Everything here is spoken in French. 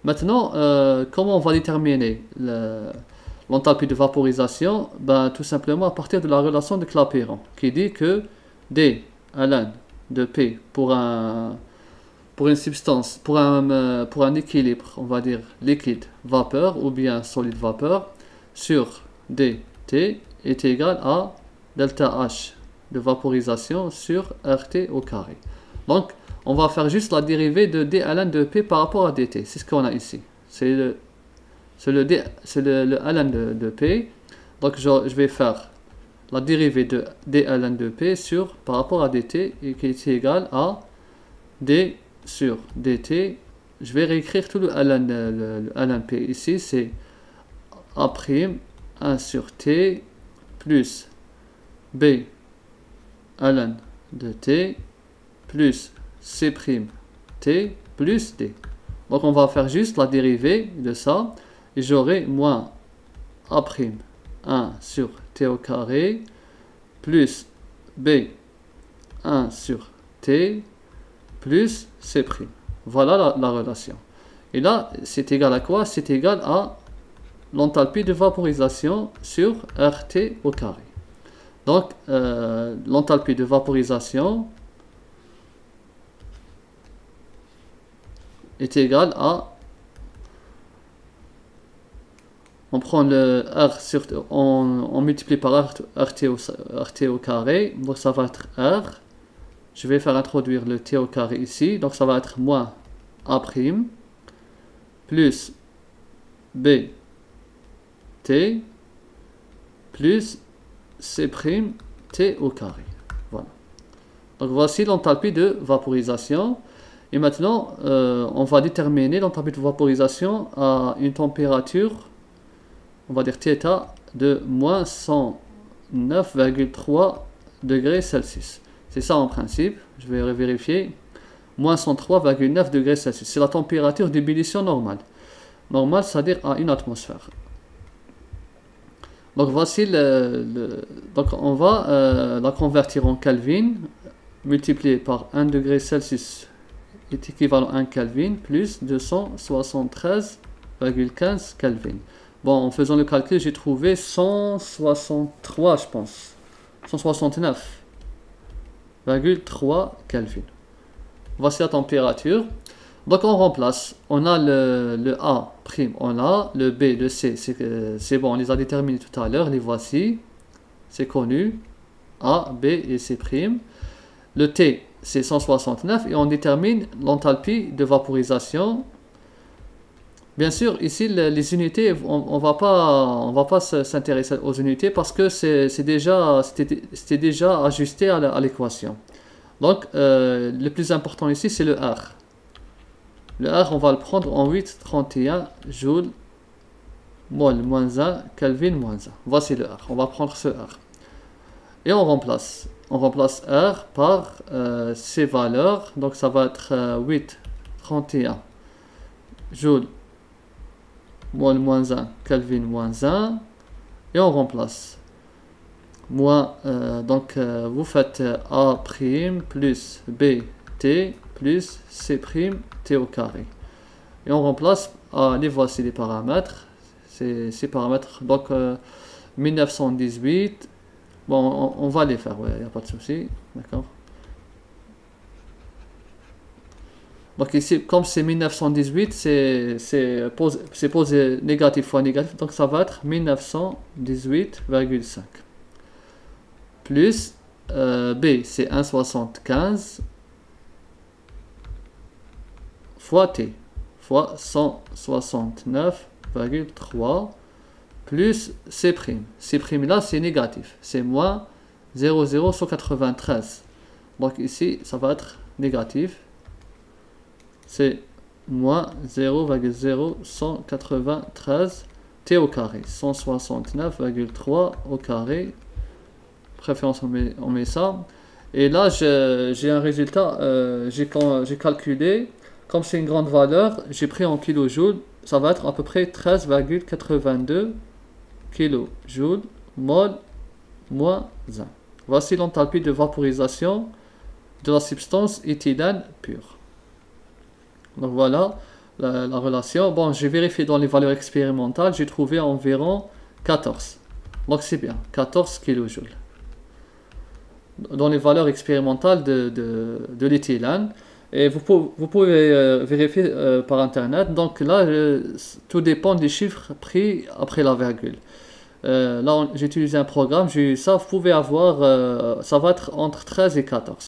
Maintenant, comment on va déterminer l'enthalpie de vaporisation? Ben, tout simplement à partir de la relation de Clapeyron, qui dit que D ln de P pour une substance, pour un équilibre, on va dire liquide-vapeur ou bien solide-vapeur, sur dt est égal à delta H de vaporisation sur RT au carré. Donc, on va faire juste la dérivée de d ln de P par rapport à dt. C'est ce qu'on a ici. C'est le ln de P. Donc, je vais faire la dérivée de d ln de P par rapport à dt et qui est égal à d sur dt. Je vais réécrire tout le ln P ici. C'est A' 1 sur t plus b ln de t plus c' t plus d. Donc on va faire juste la dérivée de ça et j'aurai moins A' 1 sur t au carré plus b 1 sur t plus c'. Voilà la relation. Et là, c'est égal à quoi? C'est égal à l'enthalpie de vaporisation sur RT au carré. Donc, l'enthalpie de vaporisation est égale à... On prend le R sur... On multiplie par RT au carré. Donc, ça va être R. Je vais faire introduire le T au carré ici. Donc, ça va être moins A' plus B T plus C' T au carré. Voilà. Donc voici l'enthalpie de vaporisation. Et maintenant, on va déterminer l'enthalpie de vaporisation à une température, on va dire θ, de moins 109,3 degrés Celsius. C'est ça en principe. Je vais vérifier. Moins 103,9 degrés Celsius. C'est la température d'ébullition normale. Normale, c'est-à-dire à une atmosphère. Donc voici donc on va la convertir en Kelvin, multiplié par 1 degré Celsius est équivalent à 1 Kelvin, plus 273,15 Kelvin. Bon, en faisant le calcul, j'ai trouvé 163, je pense. 169,3 Kelvin. Voici la température. Donc on remplace, on a le A', on a le B, le C, c'est bon, on les a déterminés tout à l'heure, les voici, c'est connu, A, B et C'. Le T, c'est 169 et on détermine l'enthalpie de vaporisation. Bien sûr, ici, les unités, on va pas s'intéresser aux unités parce que c'était déjà ajusté à l'équation. Donc, le plus important ici, c'est le R. Le R, on va le prendre en 8,31 joules, mol moins 1, Kelvin moins 1. Voici le R. On va prendre ce R. Et on remplace. On remplace R par ces valeurs. Donc, ça va être 8,31 joules, mol moins 1, Kelvin moins 1. Et on remplace. Donc, vous faites A' plus B, T plus C' T au carré. Et on remplace, les voici les paramètres. Ces paramètres, donc 1918. Bon, on va les faire, il n'y a pas de souci. D'accord. Donc ici, comme c'est 1918, c'est posé négatif fois négatif. Donc ça va être 1918,5. Plus B, c'est 1,75 fois T, fois 169,3 plus C'. C' là, c'est négatif. C'est moins 0,0193. Donc ici, ça va être négatif. C'est moins 0,0193 T au carré. 169,3 au carré. Préférence, on met ça. Et là, j'ai un résultat. J'ai calculé. Comme c'est une grande valeur, j'ai pris en kilojoules. Ça va être à peu près 13,82 kilojoules mol moins 1. Voici l'enthalpie de vaporisation de la substance éthylène pure. Donc voilà, la relation. Bon, j'ai vérifié dans les valeurs expérimentales, j'ai trouvé environ 14. Donc c'est bien, 14 kJ. Dans les valeurs expérimentales de l'éthylène. Et vous pouvez vérifier par internet. Donc là, tout dépend des chiffres pris après la virgule. Là, j'ai utilisé un programme, j'ai eu ça. Vous pouvez avoir, ça va être entre 13 et 14.